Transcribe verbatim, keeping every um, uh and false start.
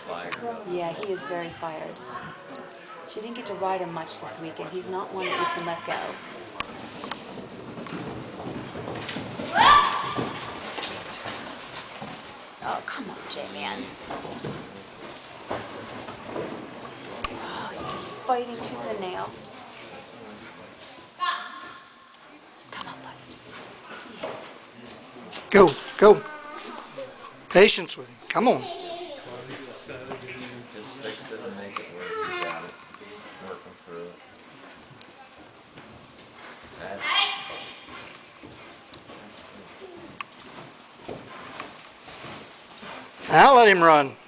fired. Yeah, he is very fired. She didn't get to ride him much this weekend. He's not one that you can let go. Oh, come on, J-Man. Oh, he's just fighting tooth and nail. Come on, buddy. Go, go. Patience with him. Come on. Just fix it and make it work. You got it. Working through it. That's Now let him run.